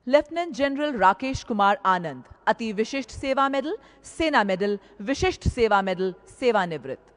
Lieutenant general Rakesh Kumar Anand, Ati Vishisht सेवा medal, सेना medal, विशिष्ट सेवा मेडल, सेवानिवृत्त।